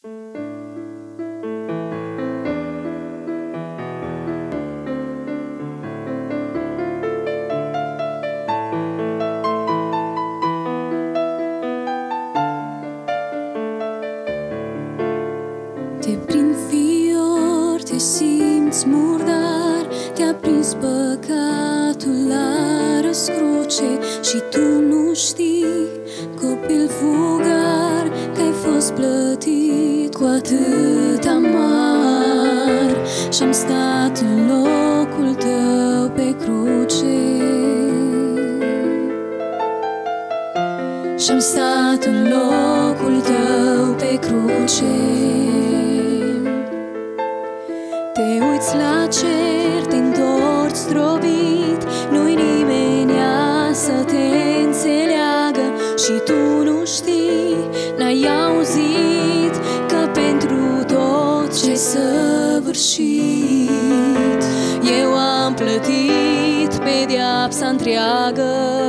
Te prind fior, te simți murdar, te-a prins păcatul la răscruce și tu nu știi, copil fugar, că ai fost plătit cu atât amar. Și-am stat în locul tău pe cruce, și-am stat în locul tău pe cruce. Te uiți la cer, te întorci zdrobit, nu-i nimenea să te înțeleagă și tu nu știi, n-ai auzit că pentru tot ce-ai săvârșit eu am plătit pedeapsa întreagă.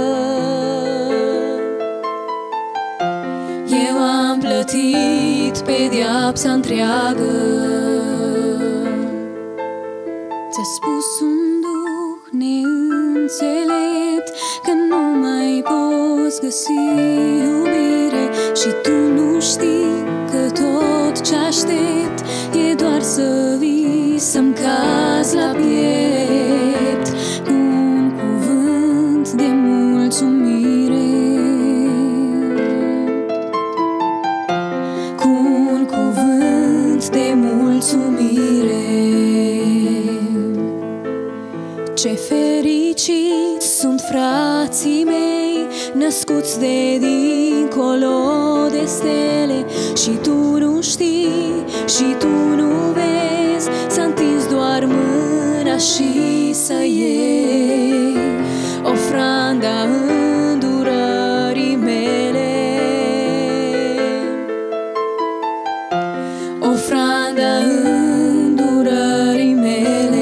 Eu am plătit pedeapsa întreagă. Ți-a spus un duh neînțelept că nu mai poți găsi iubire și tu nu știi că tot ce aștept e doar să vii, să-mi cazi la piept cu un cuvânt de mulțumire, cu un cuvânt de mulțumire. Ce fericiți sunt frații mei, născuți de dincolo de stele, și tu nu știi, și tu nu vezi, s-a întins doar mâna și să iei ofranda îndurării mele, ofranda îndurării mele.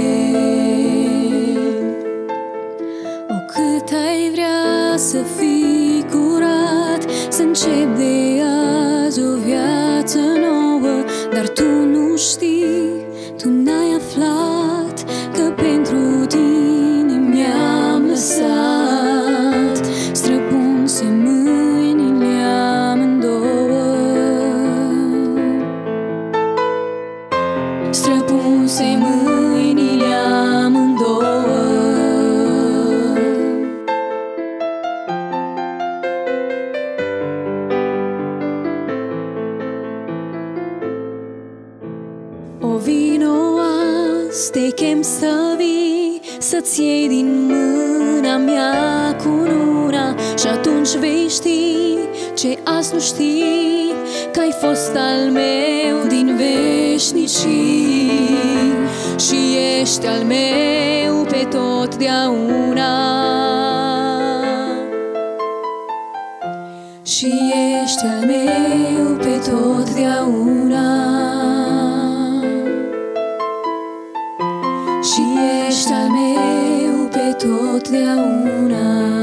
Cât ai vrea să fii curat, să începi de azi o viață nouă, dar tu nu știi, tu n-ai aflat că pentru tine mi-am lăsat străpunse mâinile amândouă, străpunse mâinile amândouă. O vino azi, te chem să vii, să-ți iei din mâna mea cununa, și atunci vei ști ce azi nu știi, că ai fost al meu din veșnicii și ești al meu pe totdeauna, și ești al meu pe totdeauna, și ești al meu pe totdeauna.